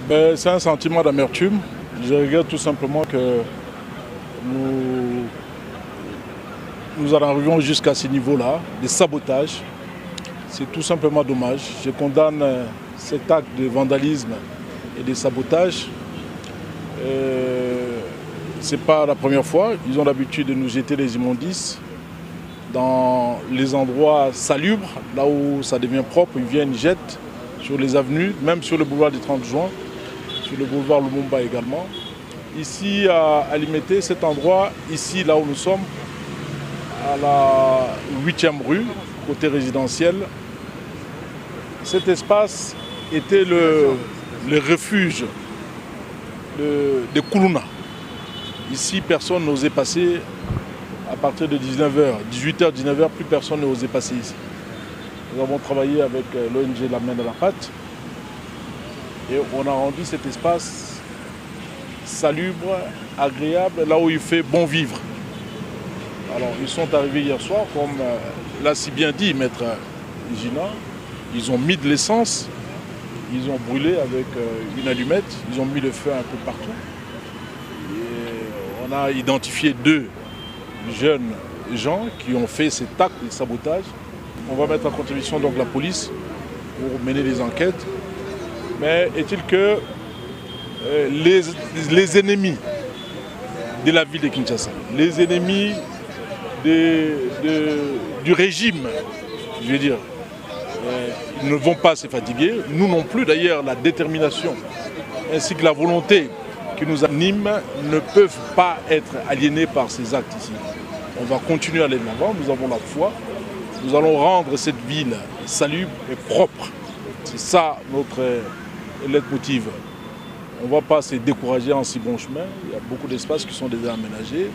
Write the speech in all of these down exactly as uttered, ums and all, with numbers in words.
Ben, c'est un sentiment d'amertume. Je regrette tout simplement que nous, nous en arrivions jusqu'à ce niveau-là, des sabotages. C'est tout simplement dommage. Je condamne cet acte de vandalisme et de sabotage. Euh, Ce n'est pas la première fois. Ils ont l'habitude de nous jeter des immondices dans les endroits salubres, là où ça devient propre. Ils viennent, ils jettent sur les avenues, même sur le boulevard du trente juin, sur le boulevard Lumumba également. Ici à Limete, cet endroit, ici là où nous sommes, à la huitième rue, côté résidentiel, cet espace était le, le refuge de, de Koulouna. Ici, personne n'osait passer à partir de dix-neuf heures. dix-huit heures, dix-neuf heures, plus personne n'osait passer ici. Nous avons travaillé avec l'O N G La Main dans la Pâte et on a rendu cet espace salubre, agréable, là où il fait bon vivre. Alors, ils sont arrivés hier soir, comme l'a si bien dit Maître Gina, ils ont mis de l'essence, ils ont brûlé avec une allumette, ils ont mis le feu un peu partout. On a identifié deux jeunes gens qui ont fait cet acte de sabotage. On va mettre en contribution donc la police pour mener les enquêtes. Mais est-il que euh, les, les ennemis de la ville de Kinshasa, les ennemis de, de, du régime, je veux dire, euh, ils ne vont pas se fatiguer. Nous non plus, d'ailleurs, la détermination ainsi que la volonté qui nous animent ne peuvent pas être aliénés par ces actes ici. On va continuer à aller de l'avant, nous avons la foi, nous allons rendre cette ville salubre et propre. C'est ça notre leitmotiv. On ne va pas se décourager en si bon chemin, il y a beaucoup d'espaces qui sont déjà aménagés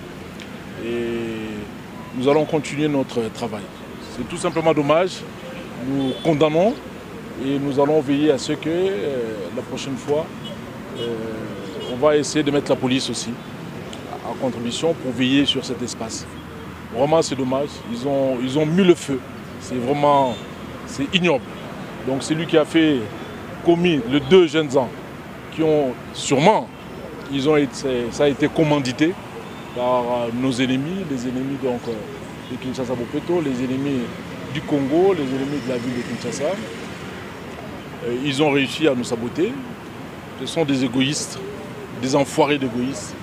et nous allons continuer notre travail. C'est tout simplement dommage, nous condamnons et nous allons veiller à ce que euh, la prochaine fois, euh, on va essayer de mettre la police aussi en contribution pour veiller sur cet espace. Vraiment, c'est dommage. Ils ont, ils ont mis le feu. C'est vraiment c'est ignoble. Donc, c'est lui qui a fait commis les deux jeunes gens qui ont sûrement, ils ont été, ça a été commandité par nos ennemis, les ennemis donc, de Kinshasa Bopeto, les ennemis du Congo, les ennemis de la ville de Kinshasa. Ils ont réussi à nous saboter. Ce sont des égoïstes, des enfoirés d'égoïstes.